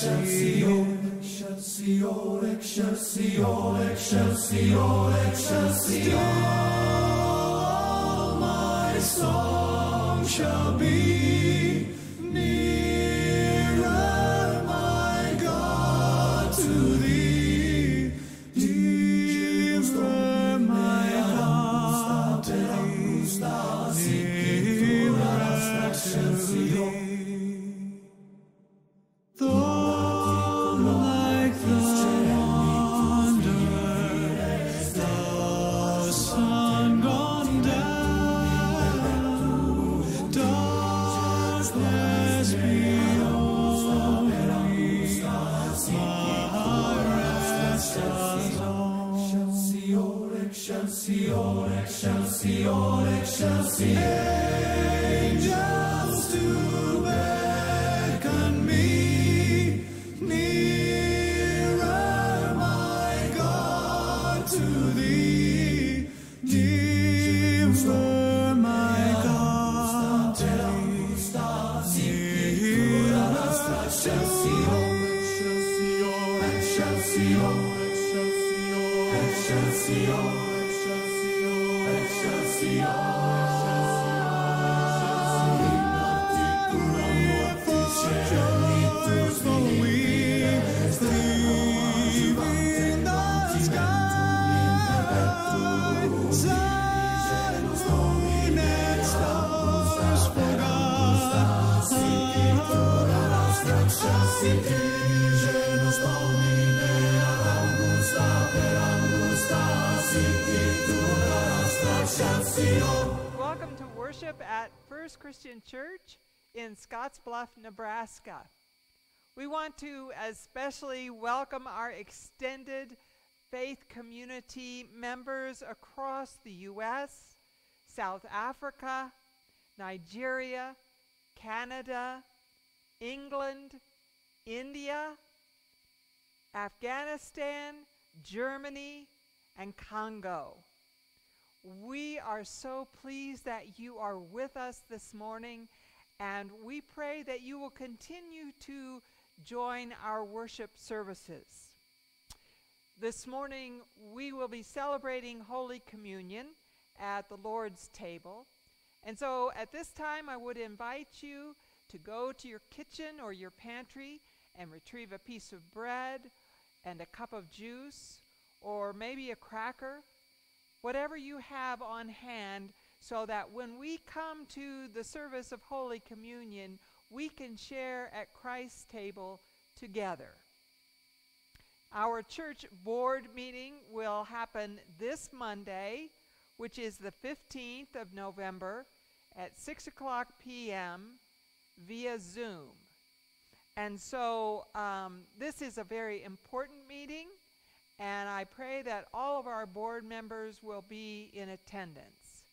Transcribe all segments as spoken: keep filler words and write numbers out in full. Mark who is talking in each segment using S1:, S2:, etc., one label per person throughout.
S1: Excelsior, Excelsior, Excelsior, Excelsior, Excelsior. My song shall be nearer, my God, to thee. Nearer, my God, to thee. Nearer, Excelsior. Though like thunder, the sun gone down, darkness beyond me, my rest alone. Excelsior, Excelsior, Excelsior. Angels to beckon me. Nearer, my God, to thee. Nearer, my God, to thee. Nearer, Excelsior, Excelsior, Excelsior, Excelsior, Excelsior, Excelsior.
S2: Welcome to worship at First Christian Church in Scottsbluff, Nebraska. We want to especially welcome our extended faith community members across the U S, South Africa, Nigeria, Canada, England, India, Afghanistan, Germany, and Congo. We are so pleased that you are with us this morning, and we pray that you will continue to join our worship services. This morning, we will be celebrating Holy Communion at the Lord's table. And so at this time, I would invite you to go to your kitchen or your pantry and retrieve a piece of bread and a cup of juice, or maybe a cracker, whatever you have on hand, so that when we come to the service of Holy Communion, we can share at Christ's table together. Our church board meeting will happen this Monday, which is the fifteenth of November at six o'clock p m via Zoom. And so um, this is a very important meeting, and I pray that all of our board members will be in attendance.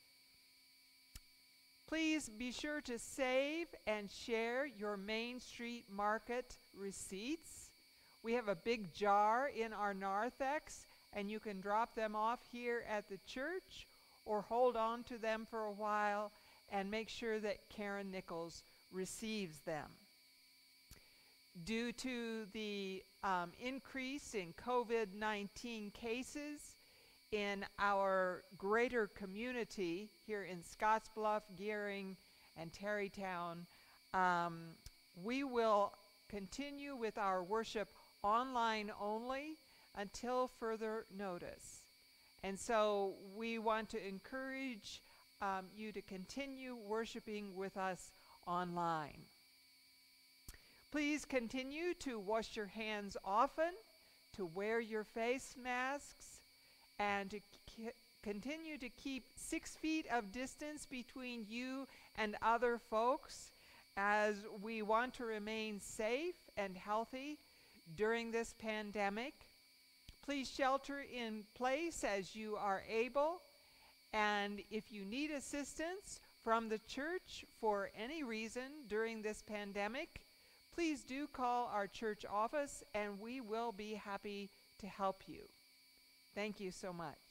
S2: Please be sure to save and share your Main Street Market receipts. We have a big jar in our narthex, and you can drop them off here at the church or hold on to them for a while and make sure that Karen Nichols receives them. Due to the um, increase in COVID nineteen cases in our greater community here in Scottsbluff, Gearing, and Terrytown, um, we will continue with our worship online only until further notice. And so we want to encourage um, you to continue worshiping with us online. Please continue to wash your hands often, to wear your face masks, and to continue to keep six feet of distance between you and other folks, as we want to remain safe and healthy during this pandemic. Please shelter in place as you are able, and if you need assistance from the church for any reason during this pandemic, please do call our church office, and we will be happy to help you. Thank you so much.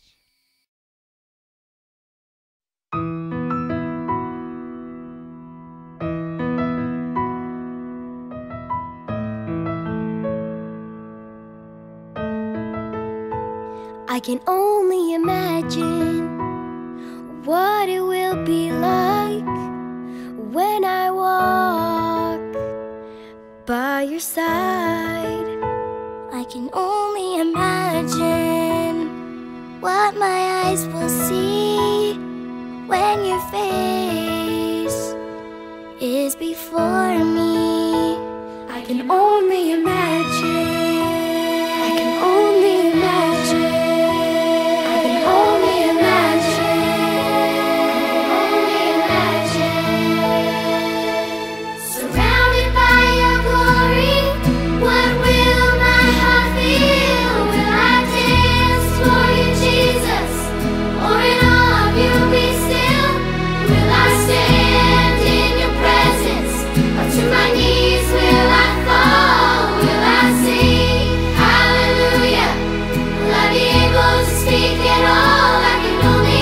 S3: I can only imagine what it will be like when I walk by your side. I can only imagine what my eyes will see when your face is before me. I can only imagine. I can only imagine. I can only imagine. I can only imagine. Surrounded by your glory, what will my heart feel? Will I dance for you, Jesus? Or in awe of you be still? Will I stand in your presence? Or to my knees will I fall? Will I sing hallelujah? Will I be able to speak at all? I can only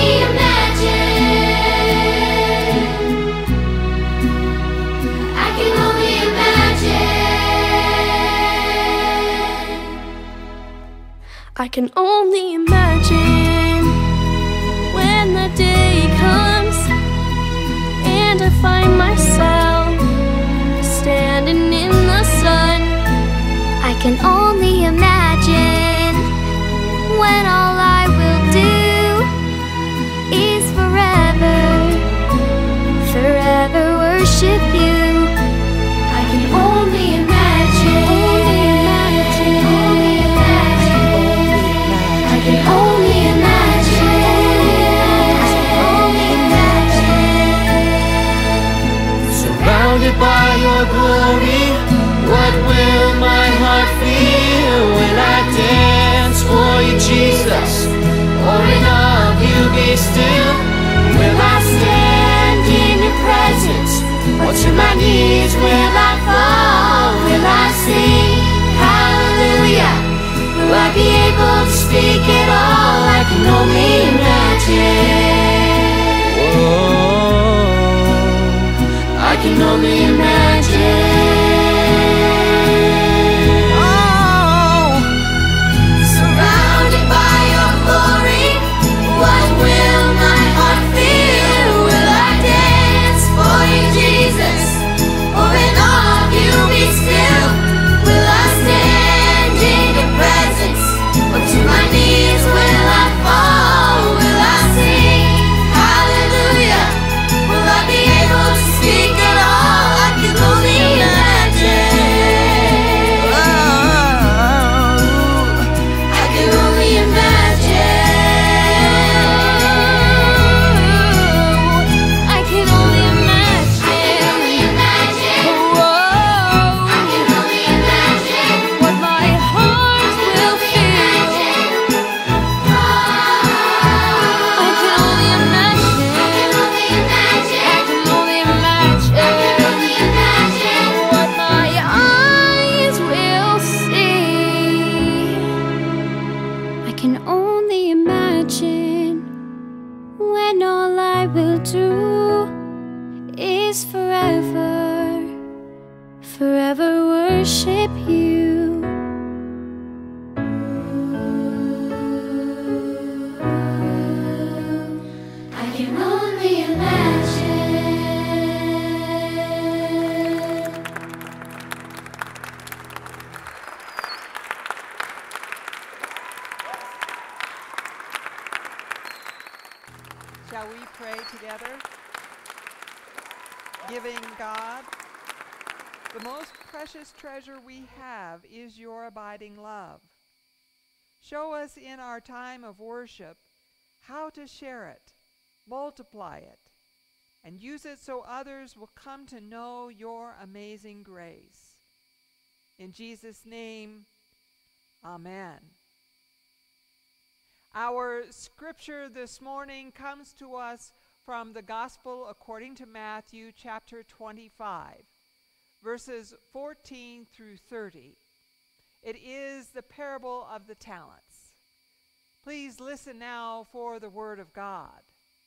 S3: imagine. I can only imagine. I can only imagine when that day comes and I find myself standing in the sun. I can only imagine when all I will do is forever, forever worship you. I can only imagine, only imagine, I can only imagine, only imagine.
S4: Surrounded by your glory, what will my heart feel? Will I dance for you, Jesus? Or in awe of you be still? Will I stand in your presence? Or to my knees will I fall? Will I sing hallelujah? Will I be able to speak at all? I can only imagine. Whoa, I can only imagine. Oh, surrounded by your glory, what will my heart feel? Will I dance for you, Jesus? Or in awe of you be still? Will I stand in your presence? Or to my knees will I fall? Will I sing hallelujah? Will I be able to speak at all? I can only imagine. Oh, I can only imagine. I can only imagine. Whoa, I can only imagine what my heart will feel. I can only imagine. I can only imagine. I can only imagine what my eyes will see. I can only imagine when all I will do is forever, forever worship you. I can only imagine.
S2: Shall we pray together? Giving God, the most precious treasure we have is your abiding love. Show us in our time of worship how to share it, multiply it, and use it so others will come to know your amazing grace. In Jesus' name, amen. Our scripture this morning comes to us from the Gospel according to Matthew chapter twenty-five, verses fourteen through thirty. It is the parable of the talents. Please listen now for the word of God.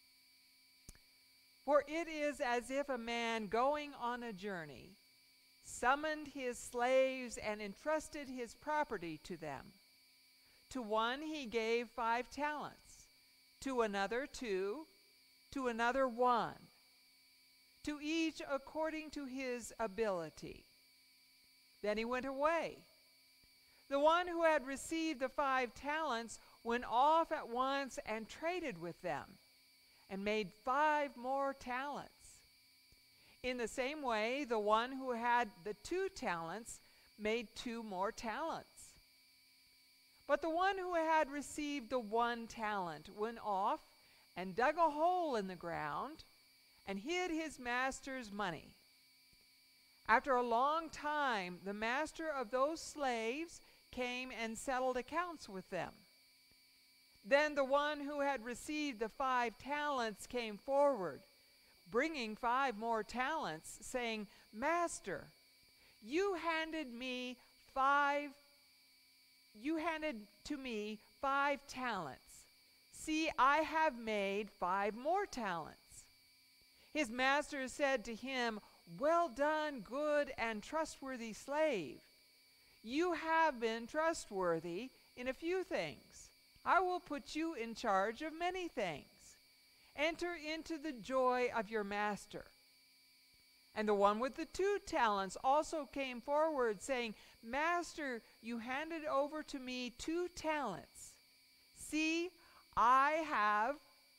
S2: For it is as if a man going on a journey summoned his slaves and entrusted his property to them. To one he gave five talents, to another two, to another one, to each according to his ability. Then he went away. The one who had received the five talents went off at once and traded with them, and made five more talents. In the same way, the one who had the two talents made two more talents. But the one who had received the one talent went off and dug a hole in the ground and hid his master's money. After a long time, the master of those slaves came and settled accounts with them. Then the one who had received the five talents came forward, bringing five more talents, saying, Master, you handed me five, you handed to me five talents. See, I have made five more talents. His master said to him, Well done, good and trustworthy slave. You have been trustworthy in a few things. I will put you in charge of many things. Enter into the joy of your master. And the one with the two talents also came forward, saying, Master, you handed over to me two talents. See, I have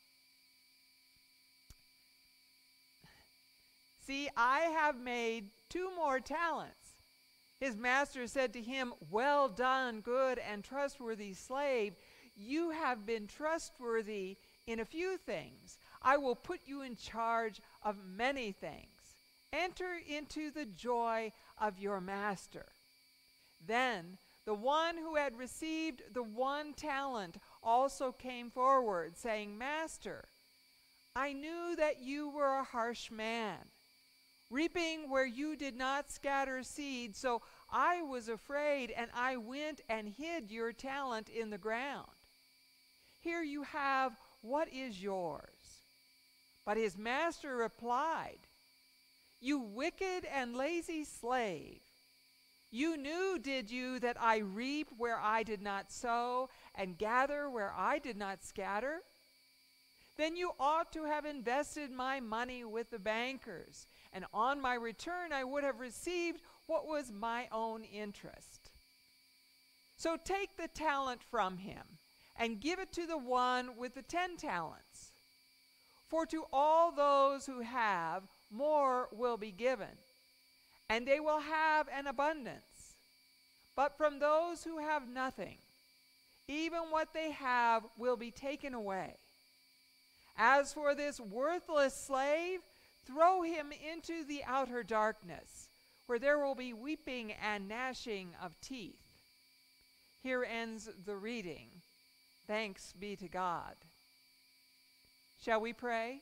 S2: See, I have made two more talents. His master said to him, Well done, good and trustworthy slave. You have been trustworthy in a few things. I will put you in charge of many things. Enter into the joy of your master. Then the one who had received the one talent also came forward, saying, Master, I knew that you were a harsh man, reaping where you did not scatter seed, so I was afraid, and I went and hid your talent in the ground. Here you have what is yours. But his master replied, You wicked and lazy slave, you knew, did you, that I reap where I did not sow, and gather where I did not scatter? Then you ought to have invested my money with the bankers, and on my return I would have received what was my own interest. So take the talent from him, and give it to the one with the ten talents. For to all those who have, more will be given, and they will have an abundance. But from those who have nothing, even what they have will be taken away. As for this worthless slave, throw him into the outer darkness, where there will be weeping and gnashing of teeth. Here ends the reading. Thanks be to God. Shall we pray?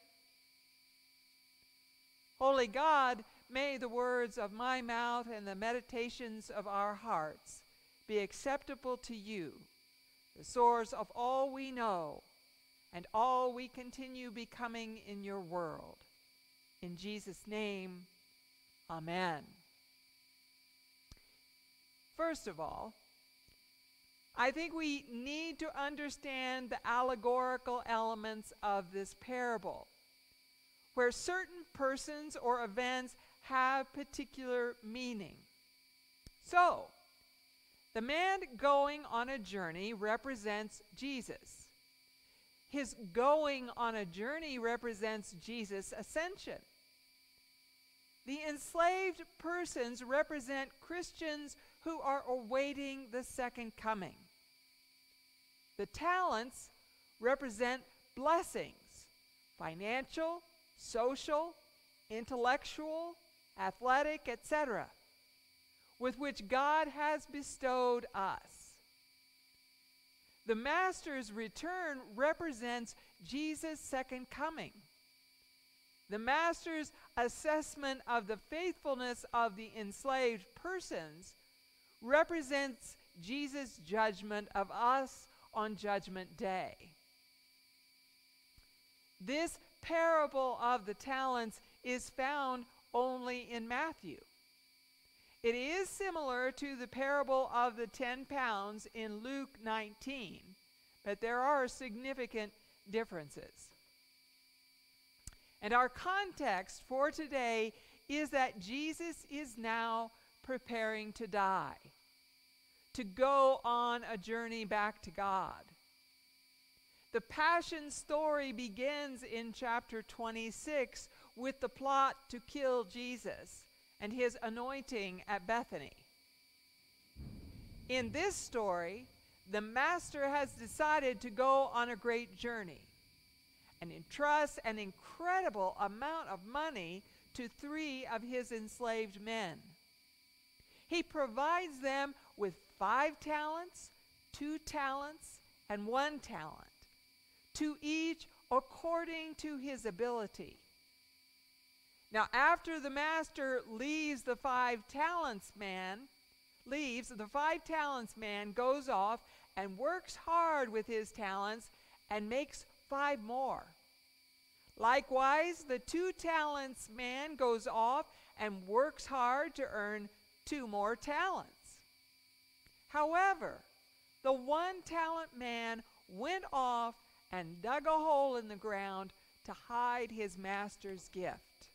S2: Holy God, may the words of my mouth and the meditations of our hearts be acceptable to you, the source of all we know and all we continue becoming in your world. In Jesus' name, amen. First of all, I think we need to understand the allegorical elements of this parable, where certain persons or events have particular meaning. So, the man going on a journey represents Jesus. His going on a journey represents Jesus' ascension. The enslaved persons represent Christians who are awaiting the second coming. The talents represent blessings, financial, social, intellectual, athletic, et cetera, with which God has bestowed us. The master's return represents Jesus' second coming. The master's assessment of the faithfulness of the enslaved persons represents Jesus' judgment of us on Judgment Day. This parable of the talents is found only in Matthew. It is similar to the parable of the ten pounds in Luke nineteen, but there are significant differences. And our context for today is that Jesus is now preparing to die, to go on a journey back to God. The Passion story begins in chapter twenty-six with the plot to kill Jesus and his anointing at Bethany. In this story, the master has decided to go on a great journey and entrusts an incredible amount of money to three of his enslaved men. He provides them with five talents, two talents, and one talent, to each according to his ability. Now, after the master leaves the five talents man, leaves, the five talents man goes off and works hard with his talents and makes five more. Likewise, the two talents man goes off and works hard to earn two more talents. However, the one talent man went off and dug a hole in the ground to hide his master's gift.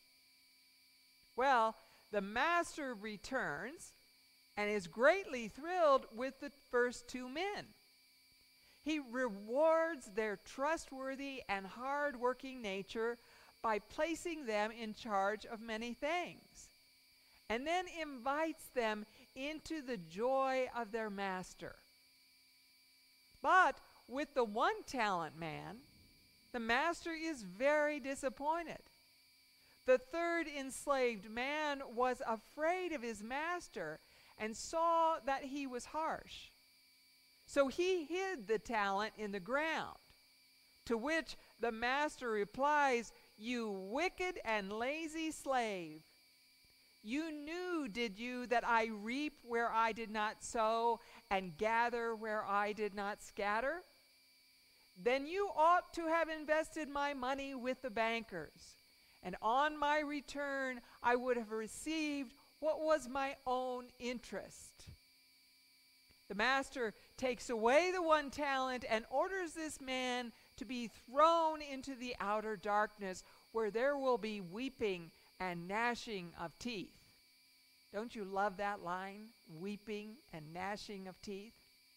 S2: Well, the master returns and is greatly thrilled with the first two men. He rewards their trustworthy and hard-working nature by placing them in charge of many things, and then invites them into the joy of their master. But with the one talent man, the master is very disappointed. The third enslaved man was afraid of his master and saw that he was harsh. So he hid the talent in the ground, to which the master replies, "You wicked and lazy slave, you knew, did you, that I reap where I did not sow and gather where I did not scatter? Then you ought to have invested my money with the bankers, and on my return I would have received what was my own interest." The master takes away the one talent and orders this man to be thrown into the outer darkness, where there will be weeping and gnashing of teeth. Don't you love that line? Weeping and gnashing of teeth.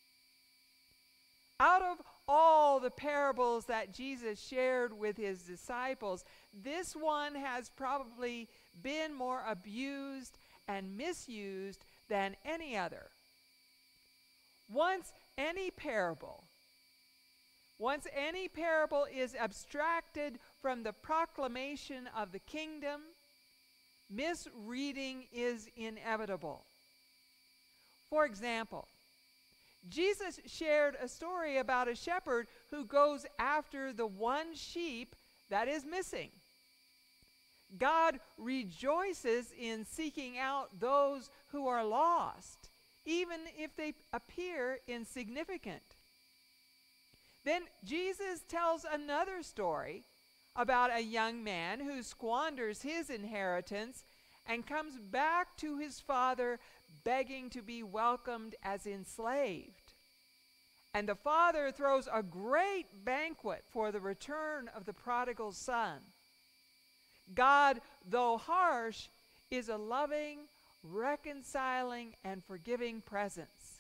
S2: Out of all the parables that Jesus shared with his disciples, this one has probably been more abused and misused than any other. Once any parable, once any parable is abstracted from the proclamation of the kingdom, misreading is inevitable. For example, Jesus shared a story about a shepherd who goes after the one sheep that is missing. God rejoices in seeking out those who are lost, even if they appear insignificant. Then Jesus tells another story about a young man who squanders his inheritance and comes back to his father begging to be welcomed as enslaved. And the father throws a great banquet for the return of the prodigal son. God, though harsh, is a loving, reconciling, and forgiving presence.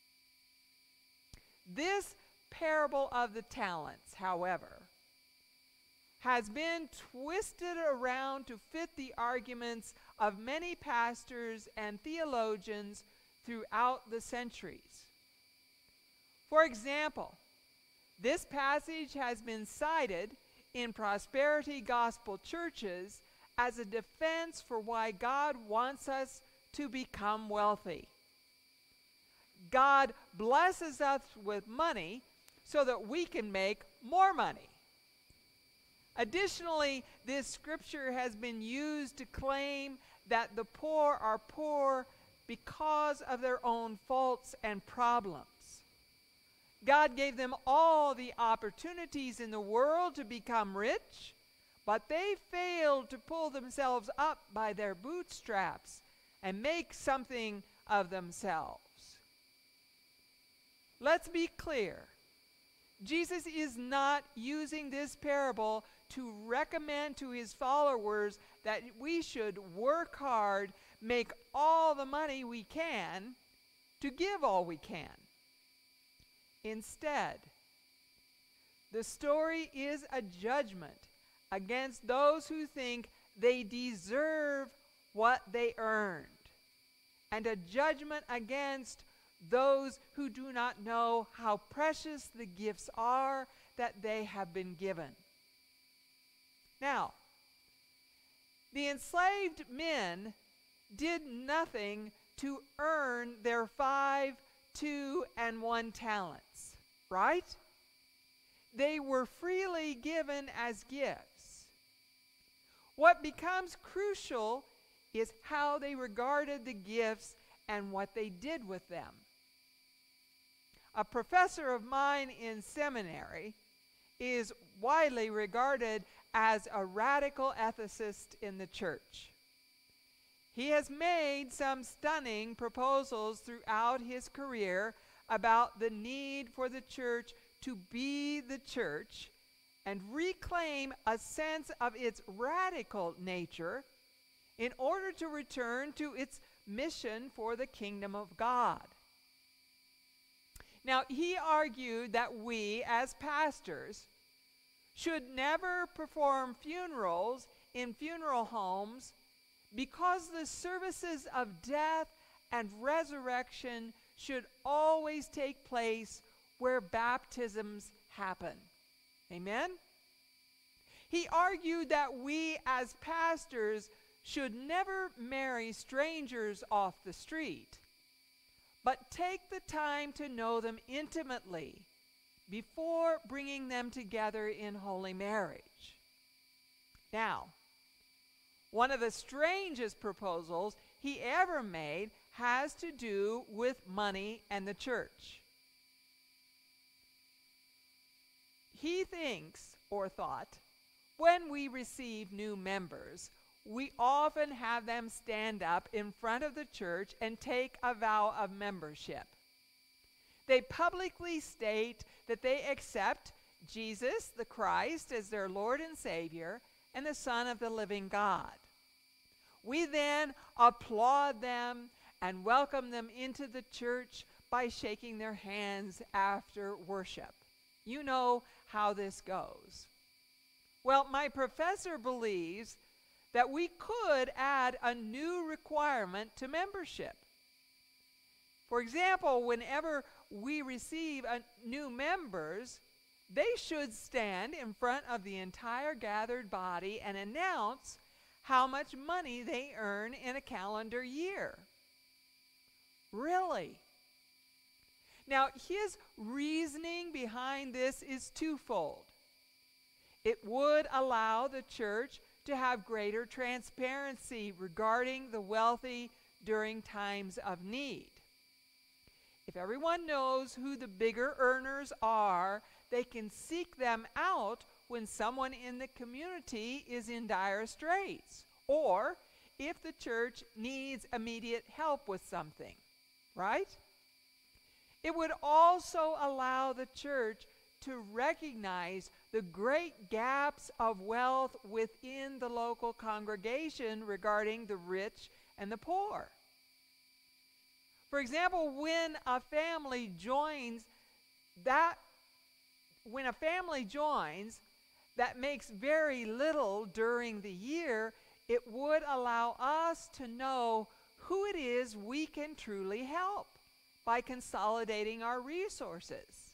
S2: This parable of the talents, however, has been twisted around to fit the arguments of many pastors and theologians throughout the centuries. For example, this passage has been cited in prosperity gospel churches as a defense for why God wants us to become wealthy. God blesses us with money so that we can make more money. Additionally, this scripture has been used to claim that the poor are poor because of their own faults and problems. God gave them all the opportunities in the world to become rich, but they failed to pull themselves up by their bootstraps and make something of themselves. Let's be clear. Jesus is not using this parable to recommend to his followers that we should work hard, make all the money we can, to give all we can. Instead, the story is a judgment against those who think they deserve what they earned, and a judgment against those who do not know how precious the gifts are that they have been given. Now, the enslaved men did nothing to earn their five, two, and one talents, right? They were freely given as gifts. What becomes crucial is how they regarded the gifts and what they did with them. A professor of mine in seminary is widely regarded as a radical ethicist in the church. He has made some stunning proposals throughout his career about the need for the church to be the church and reclaim a sense of its radical nature in order to return to its mission for the kingdom of God. Now, he argued that we, as pastors, should never perform funerals in funeral homes because the services of death and resurrection should always take place where baptisms happen. Amen? He argued that we, as pastors, should never marry strangers off the street, but take the time to know them intimately before bringing them together in holy marriage. Now, one of the strangest proposals he ever made has to do with money and the church. He thinks, or thought, when we receive new members, we often have them stand up in front of the church and take a vow of membership. They publicly state that they accept Jesus, the Christ, as their Lord and Savior, and the Son of the living God. We then applaud them and welcome them into the church by shaking their hands after worship. You know how this goes. Well, my professor believes that we could add a new requirement to membership. For example, whenever we receive a new members, they should stand in front of the entire gathered body and announce how much money they earn in a calendar year. Really? Now, his reasoning behind this is twofold. It would allow the church to have greater transparency regarding the wealthy during times of need. If everyone knows who the bigger earners are, they can seek them out when someone in the community is in dire straits, or if the church needs immediate help with something, right? It would also allow the church to recognize the great gaps of wealth within the local congregation regarding the rich and the poor. For example, when a family joins that when a family joins that makes very little during the year, it would allow us to know who it is we can truly help by consolidating our resources.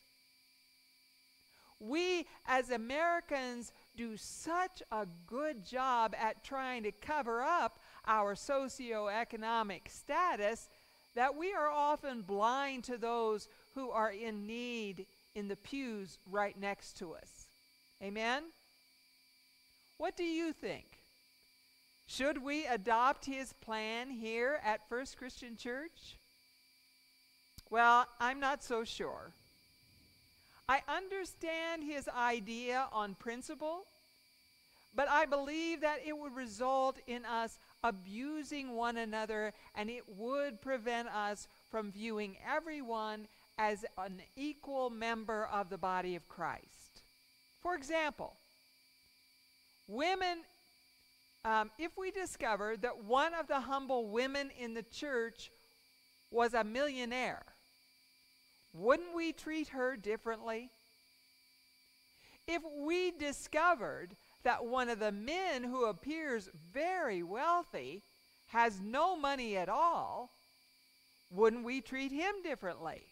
S2: We as Americans do such a good job at trying to cover up our socioeconomic status that we are often blind to those who are in need in the pews right next to us. Amen? What do you think? Should we adopt his plan here at First Christian Church? Well, I'm not so sure. I understand his idea on principle, but I believe that it would result in us abusing one another, and it would prevent us from viewing everyone as an equal member of the body of Christ. For example, women, um, if we discovered that one of the humble women in the church was a millionaire, wouldn't we treat her differently? If we discovered that one of the men who appears very wealthy has no money at all, wouldn't we treat him differently?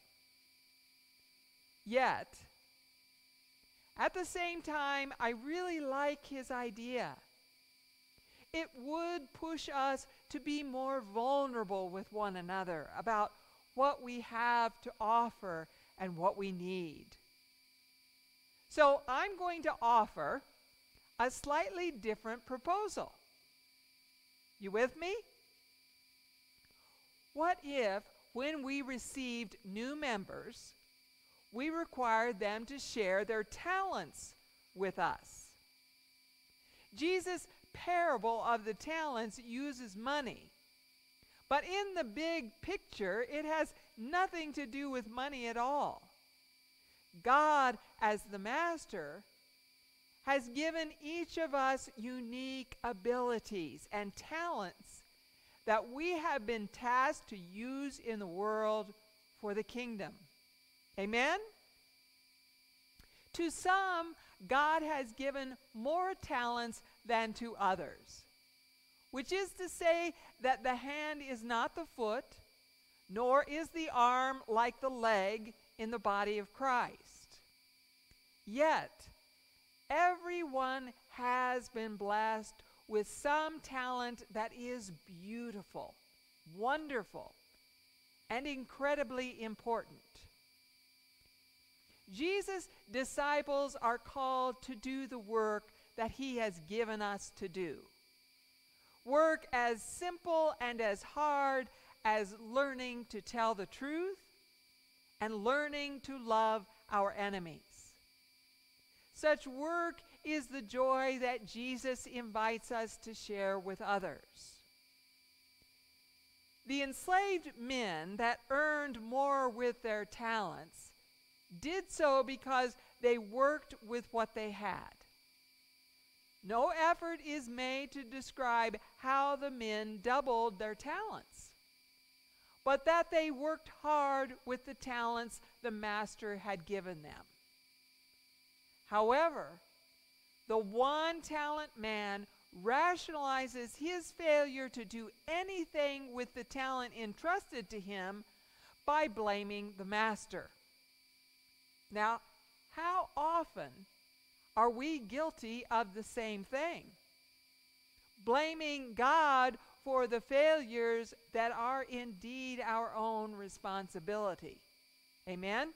S2: Yet, at the same time, I really like his idea. It would push us to be more vulnerable with one another about what we have to offer and what we need. So I'm going to offer a slightly different proposal. You with me? What if, when we received new members, we required them to share their talents with us? Jesus' parable of the talents uses money, but in the big picture, it has nothing to do with money at all. God, as the master, has given each of us unique abilities and talents that we have been tasked to use in the world for the kingdom. Amen? To some, God has given more talents than to others, which is to say that the hand is not the foot, nor is the arm like the leg in the body of Christ. Yet, everyone has been blessed with some talent that is beautiful, wonderful, and incredibly important. Jesus' disciples are called to do the work that he has given us to do. Work as simple and as hard as learning to tell the truth and learning to love our enemies. Such work is the joy that Jesus invites us to share with others. The enslaved men that earned more with their talents did so because they worked with what they had. No effort is made to describe how the men doubled their talents, but that they worked hard with the talents the master had given them. However, the one talent man rationalizes his failure to do anything with the talent entrusted to him by blaming the master. Now, how often are we guilty of the same thing? Blaming God for the failures that are indeed our own responsibility. Amen?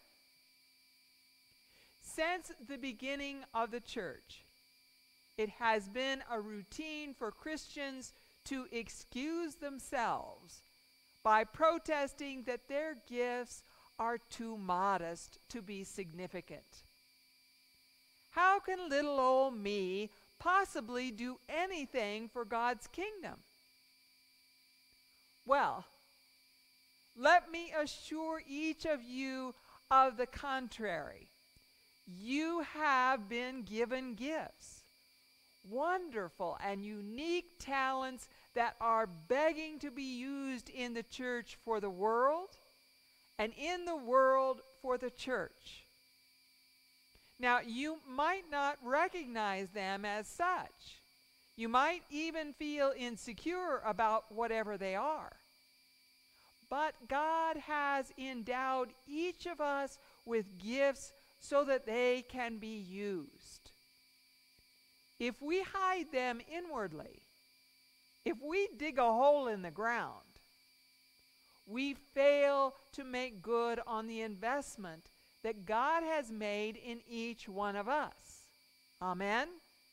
S2: Since the beginning of the church, it has been a routine for Christians to excuse themselves by protesting that their gifts are too modest to be significant. How can little old me possibly do anything for God's kingdom? Well, let me assure each of you of the contrary. You have been given gifts, wonderful and unique talents that are begging to be used in the church for the world and in the world for the church. Now, you might not recognize them as such. You might even feel insecure about whatever they are. But God has endowed each of us with gifts so that they can be used. If we hide them inwardly, if we dig a hole in the ground, we fail to make good on the investment that God has made in each one of us. Amen?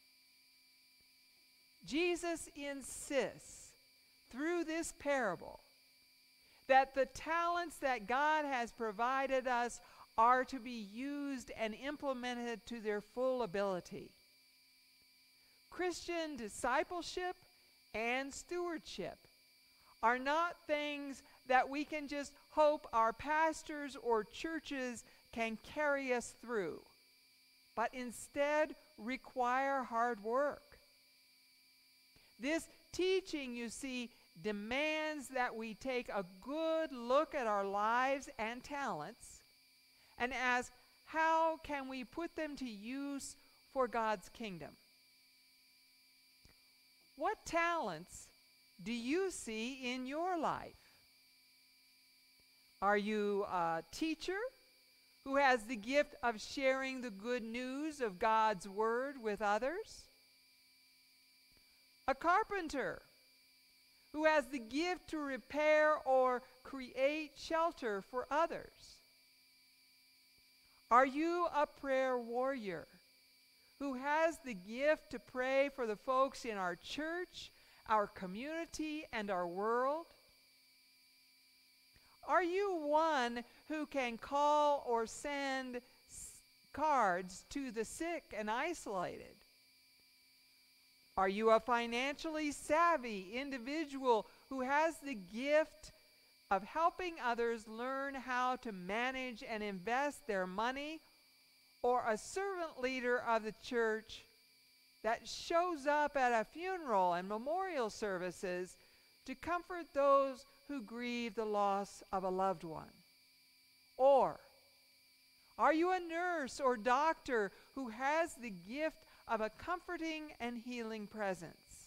S2: Jesus insists through this parable that the talents that God has provided us are to be used and implemented to their full ability. Christian discipleship and stewardship are not things that we can just hope our pastors or churches can carry us through, but instead require hard work. This teaching, you see, demands that we take a good look at our lives and talents and ask, how can we put them to use for God's kingdom? What talents do you see in your life? Are you a teacher who has the gift of sharing the good news of God's word with others? A carpenter who has the gift to repair or create shelter for others? Are you a prayer warrior who has the gift to pray for the folks in our church, our community, and our world? Are you one who can call or send s- cards to the sick and isolated? Are you a financially savvy individual who has the gift of helping others learn how to manage and invest their money? Or a servant leader of the church that shows up at a funeral and memorial services to comfort those who grieve the loss of a loved one? Or are you a nurse or doctor who has the gift of a comforting and healing presence?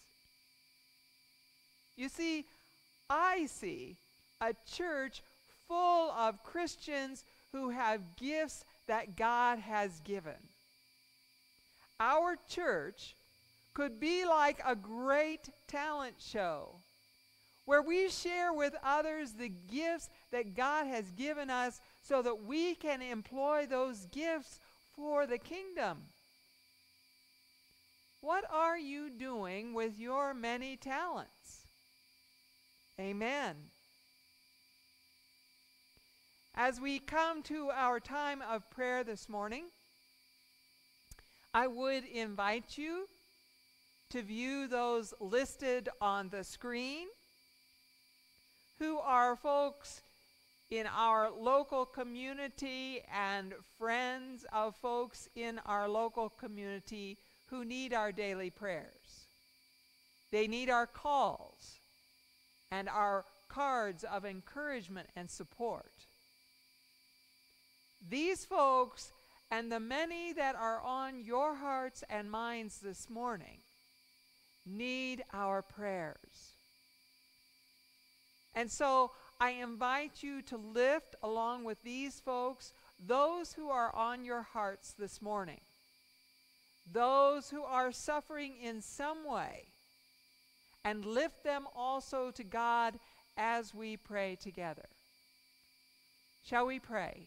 S2: You see, I see a church full of Christians who have gifts that God has given. Our church could be like a great talent show where we share with others the gifts that God has given us so that we can employ those gifts for the kingdom. What are you doing with your many talents? Amen. As we come to our time of prayer this morning, I would invite you to view those listed on the screen, who are folks in our local community and friends of folks in our local community who need our daily prayers. They need our calls and our cards of encouragement and support. These folks and the many that are on your hearts and minds this morning need our prayers. And so I invite you to lift, along with these folks, those who are on your hearts this morning, those who are suffering in some way, and lift them also to God as we pray together. Shall we pray?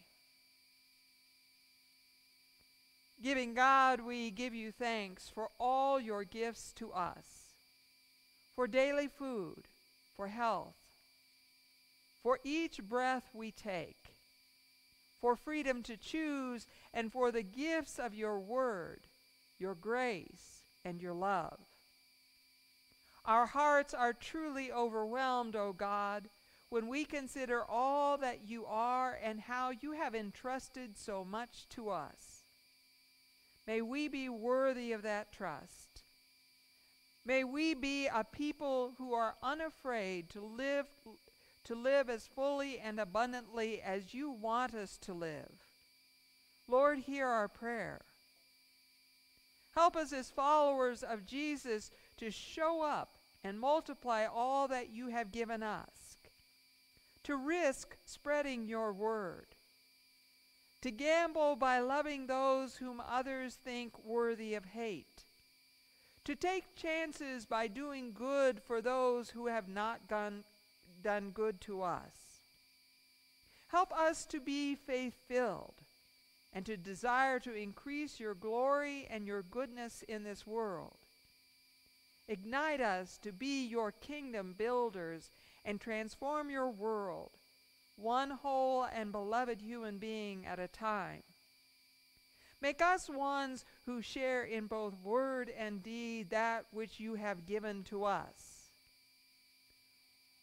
S2: Giving God, we give you thanks for all your gifts to us, for daily food, for health, for each breath we take, for freedom to choose, and for the gifts of your word, your grace, and your love. Our hearts are truly overwhelmed, O God, when we consider all that you are and how you have entrusted so much to us. May we be worthy of that trust. May we be a people who are unafraid to live, to live as fully and abundantly as you want us to live. Lord, hear our prayer. Help us as followers of Jesus to show up and multiply all that you have given us, to risk spreading your word, to gamble by loving those whom others think worthy of hate, to take chances by doing good for those who have not done, done good to us. Help us to be faith-filled and to desire to increase your glory and your goodness in this world. Ignite us to be your kingdom builders and transform your world, one whole and beloved human being at a time. Make us ones who share in both word and deed that which you have given to us.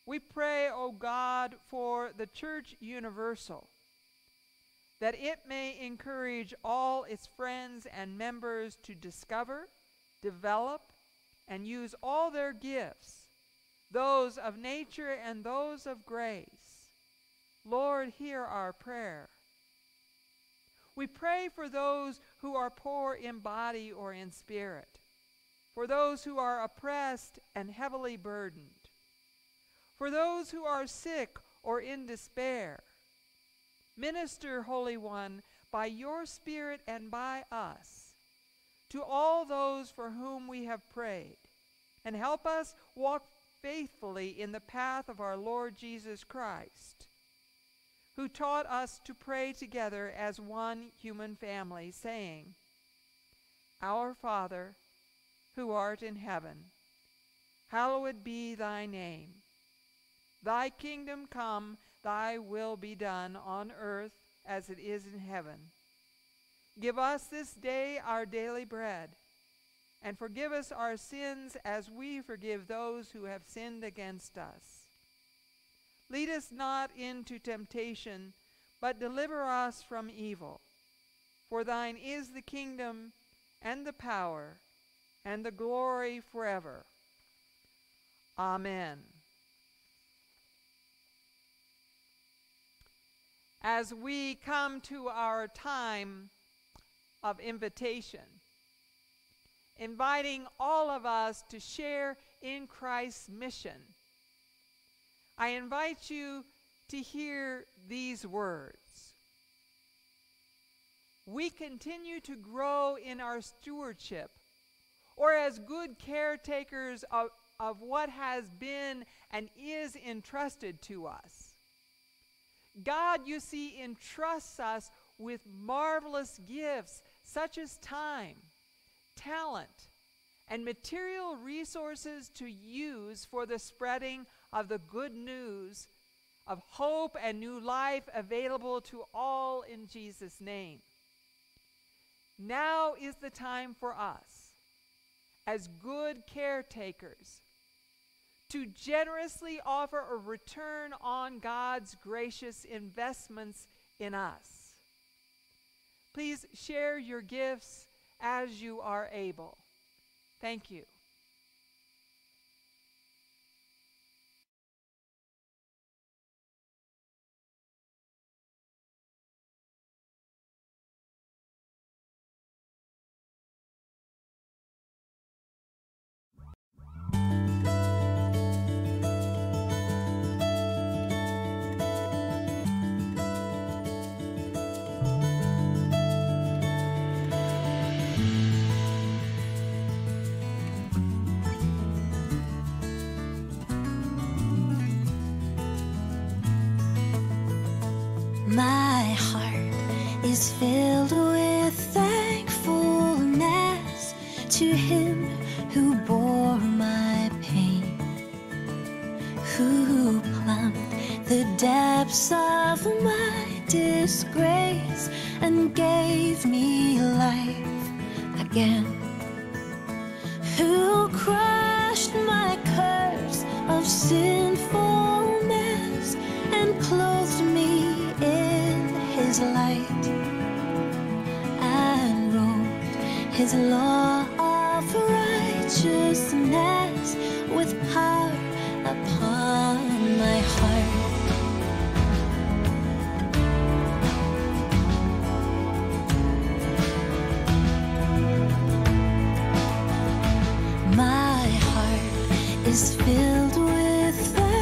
S2: We pray, O God, for the Church Universal, that it may encourage all its friends and members to discover, develop, and use all their gifts, those of nature and those of grace. Lord, hear our prayer. We pray for those who are poor in body or in spirit, for those who are oppressed and heavily burdened, for those who are sick or in despair. Minister, Holy One, by your Spirit and by us, to all those for whom we have prayed, and help us walk faithfully in the path of our Lord Jesus Christ, who taught us to pray together as one human family, saying, Our Father, who art in heaven, hallowed be thy name. Thy kingdom come, thy will be done on earth as it is in heaven. Give us this day our daily bread, and forgive us our sins as we forgive those who have sinned against us. Lead us not into temptation, but deliver us from evil. For thine is the kingdom, and the power, and the glory forever. Amen. As we come to our time of invitation, inviting all of us to share in Christ's mission, I invite you to hear these words. We continue to grow in our stewardship, or as good caretakers of, of what has been and is entrusted to us. God, you see, entrusts us with marvelous gifts such as time, talent, and material resources to use for the spreading of the good news of hope and new life available to all in Jesus' name. Now is the time for us, as good caretakers, to generously offer a return on God's gracious investments in us. Please share your gifts as you are able. Thank you.
S5: My heart is filled with thankfulness to Him who bore my pain, who plumbed the depths of my disgrace and gave me life again, who crushed my curse of sinfulness and clothed me in His light, and wrote His law of righteousness with power upon my heart. My heart is filled with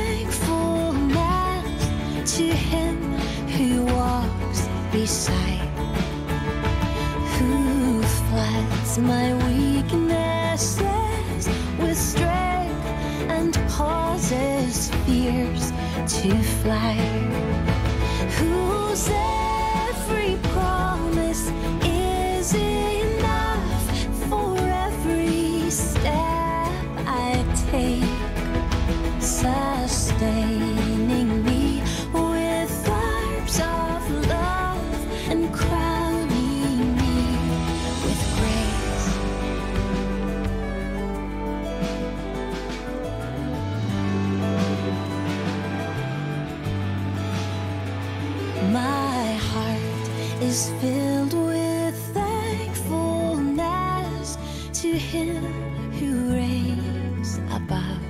S5: thankfulness to Him who walks beside, who floods my weaknesses with strength and causes fears to fly, whose every promise is enough for every step I take, sustaining me with arms of love and crowning me with grace. My heart is filled with thankfulness to Him who reigns above,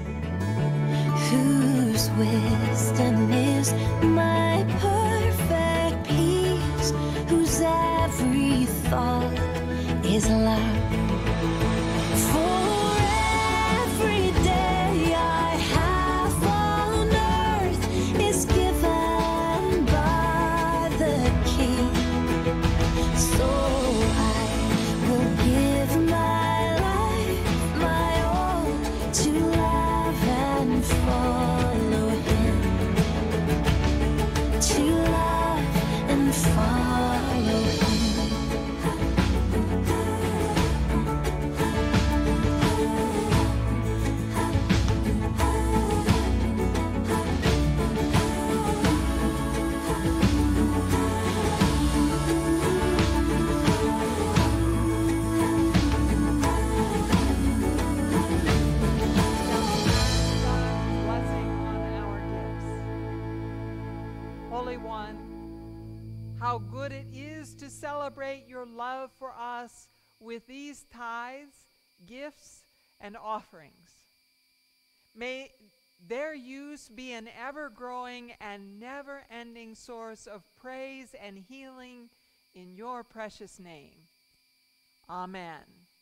S5: whose wisdom is my perfect peace, whose every thought is love. For every day I have on earth is given by the King. So I will give my life, my all, to love and follow Him, to love and follow Him.
S2: Blessing on our gifts. Holy One, how good it is to celebrate your love for us with these tithes, gifts, and offerings. May their use be an ever-growing and never-ending source of praise and healing in your precious name. Amen.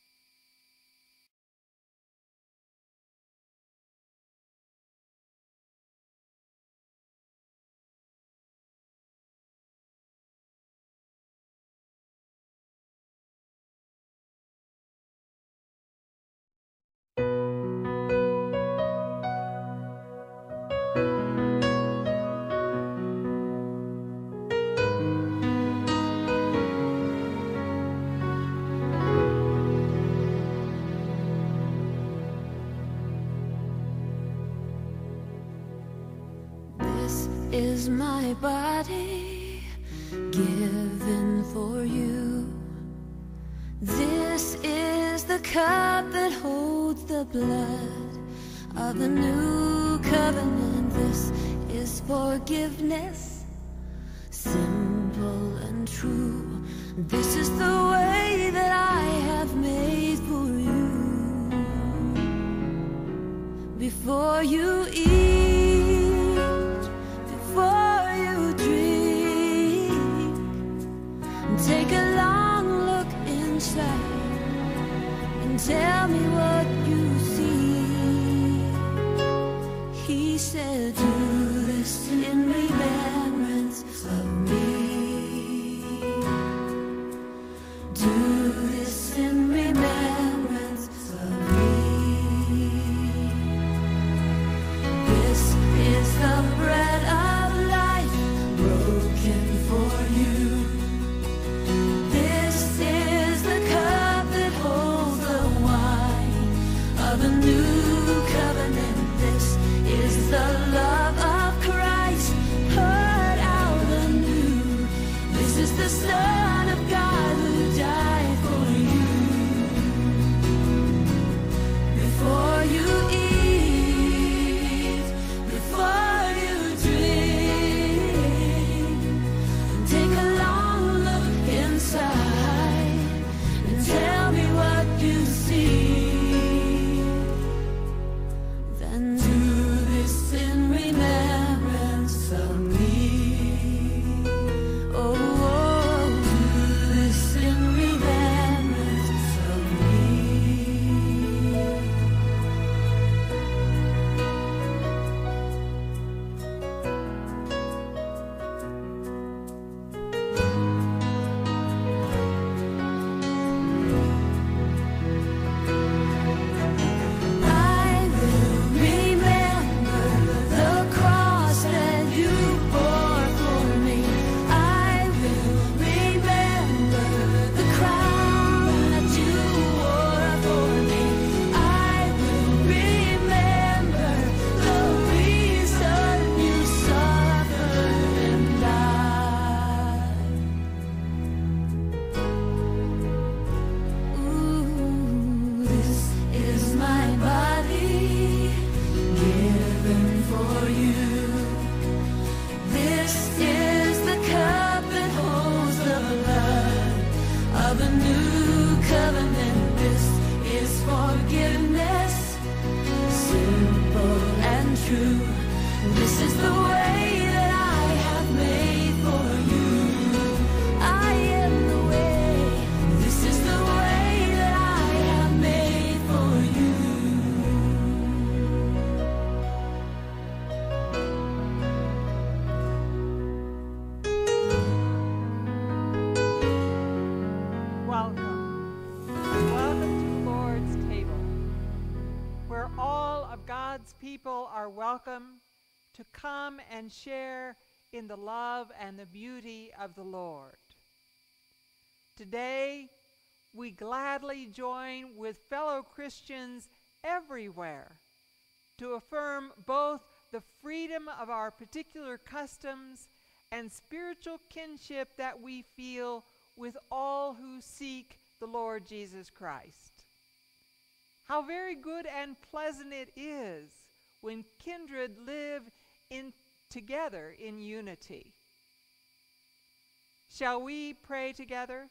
S5: This is my body given for you. This is the cup that holds the blood of the new covenant. This is forgiveness, simple and true. This is the way that I have made for you. Before you eat, before you drink, take a long look inside and tell me what you see. He said, do this in remembrance of me. Do this in remembrance of me. This
S2: people are welcome to come and share in the love and the beauty of the Lord. Today, we gladly join with fellow Christians everywhere to affirm both the freedom of our particular customs and spiritual kinship that we feel with all who seek the Lord Jesus Christ. How very good and pleasant it is when kindred live in together in unity. Shall we pray together?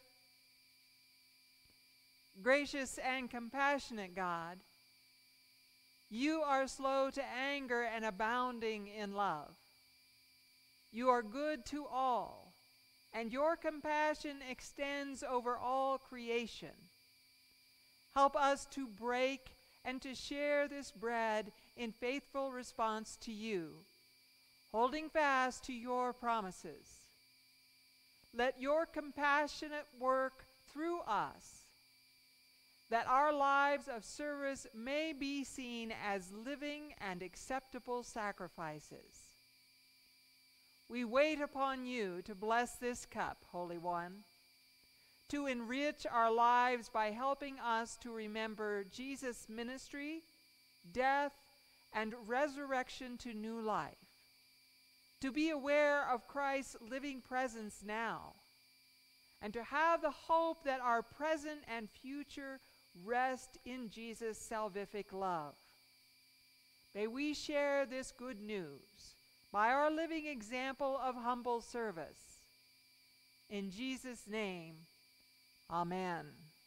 S2: Gracious and compassionate God, you are slow to anger and abounding in love. You are good to all, and your compassion extends over all creation. Help us to break and to share this bread in faithful response to you, holding fast to your promises. Let your compassionate work through us, that our lives of service may be seen as living and acceptable sacrifices. We wait upon you to bless this cup, Holy One, to enrich our lives by helping us to remember Jesus' ministry, death, and resurrection to new life, to be aware of Christ's living presence now, and to have the hope that our present and future rest in Jesus' salvific love. May we share this good news by our living example of humble service. In Jesus' name, amen.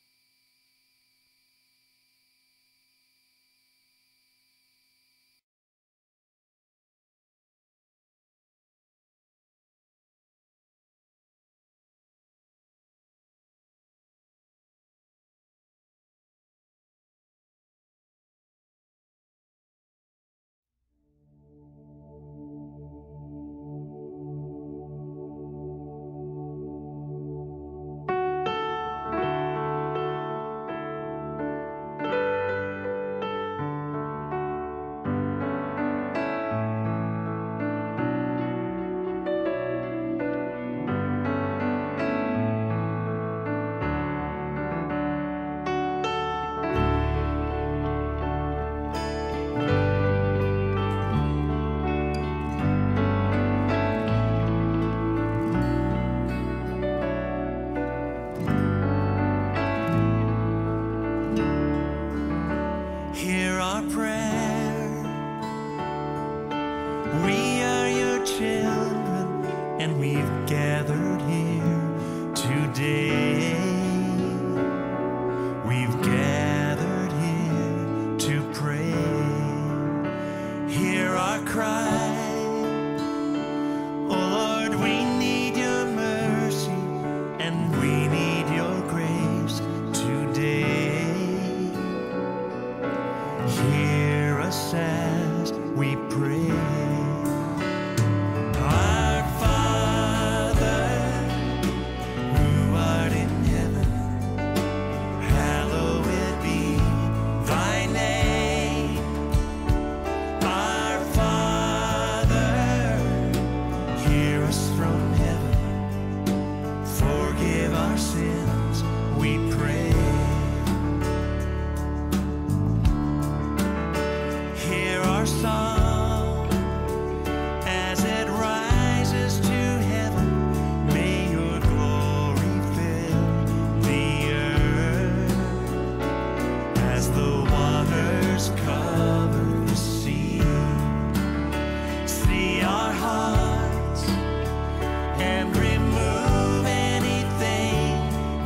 S1: Hear our prayer. We are your children, and we've gathered here today. We've gathered here to pray. Hear our cry. Oh Lord, we need your mercy, and we need your grace today. Hear us as we pray. Our Father, who art in heaven, hallowed be thy name. Our Father, hear us from heaven. Forgive our sins, we pray. Hear our song as it rises to heaven. May your glory fill the earth as the waters cover the sea. See our hearts and remove anything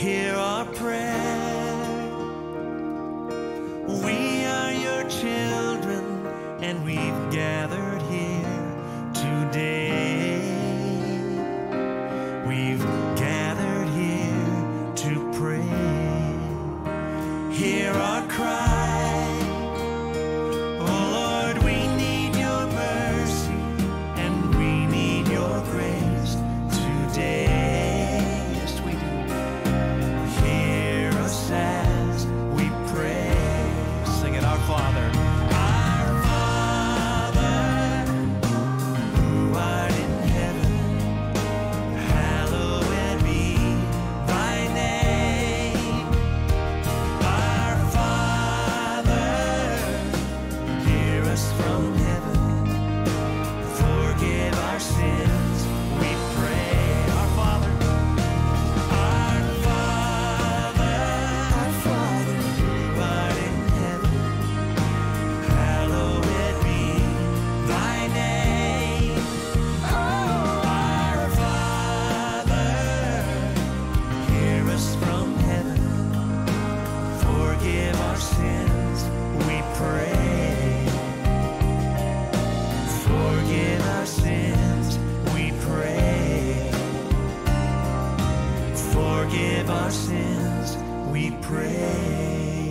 S1: hear our prayer. We are your children, and we've gathered here today. We've gathered here to pray. Hear our cry. Oh Lord, we need your mercy, and we need your grace today. Yes, we do. Hear us as we pray. Sing it, our Father. Our Father, who art in heaven, hallowed be thy name. Our Father, hear us from heaven, forgive our sins, we pray. Our Father, our Father, our Father, who art in heaven, hallowed be thy name. Oh, our Father, hear us from heaven, forgive our sins, we pray. Forgive our sins, we pray. Forgive our sins, we pray.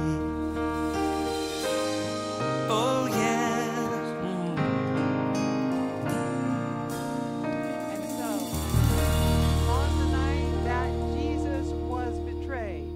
S1: Oh, yes. Mm.
S2: And so, on the night that Jesus was betrayed,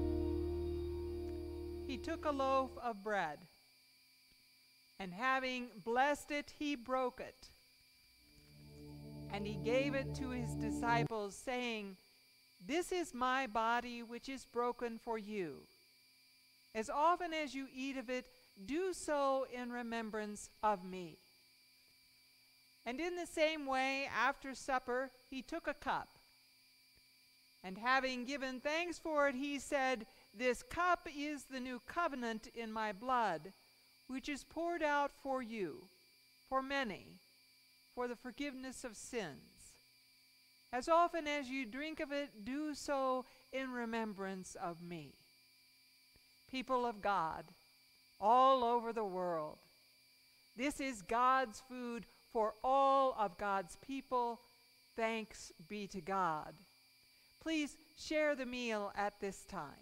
S2: he took a loaf of bread, and having blessed it, he broke it. And he gave it to his disciples, saying, "This is my body, which is broken for you. As often as you eat of it, do so in remembrance of me." And in the same way, after supper, he took a cup. And having given thanks for it, he said, "This cup is the new covenant in my blood, which is poured out for you, for many, for the forgiveness of sins. As often as you drink of it, do so in remembrance of me." People of God, all over the world, this is God's food for all of God's people. Thanks be to God. Please share the meal at this time.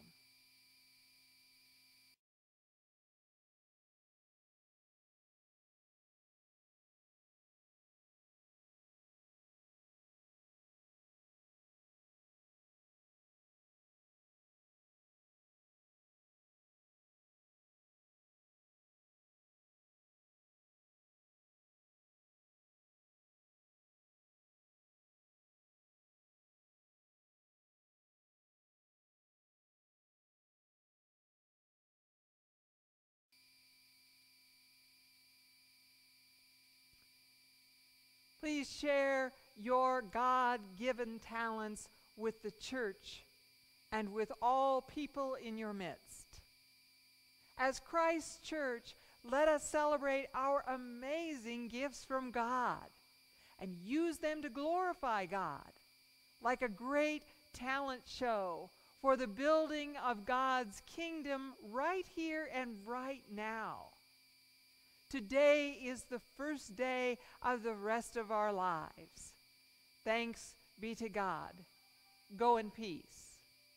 S2: Please share your God-given talents with the church and with all people in your midst. As Christ's church, let us celebrate our amazing gifts from God and use them to glorify God, like a great talent show for the building of God's kingdom right here and right now. Today is the first day of the rest of our lives. Thanks be to God. Go in peace.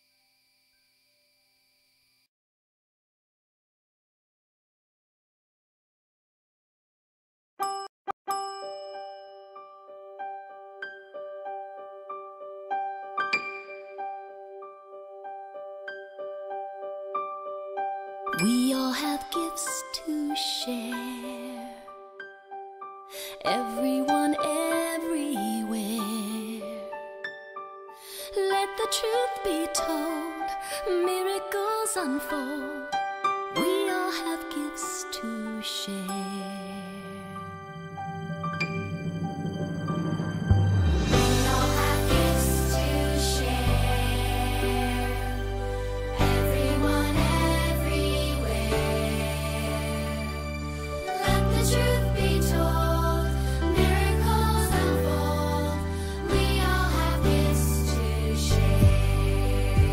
S5: We all have gifts to share. Everyone, everywhere. Let the truth be told. Miracles unfold. We all have gifts to share.
S3: Share.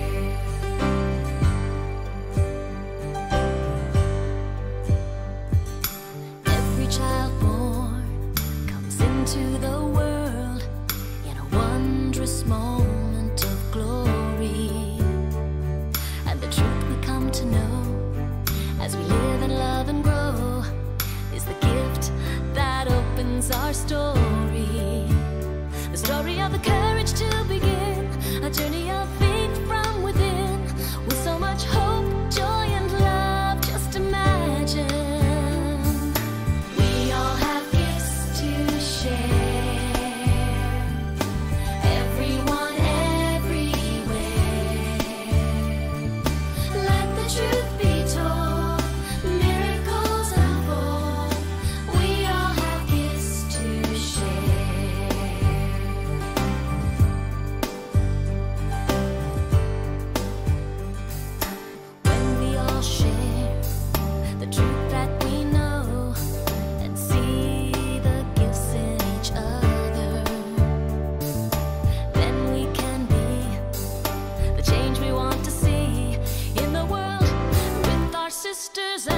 S5: sisters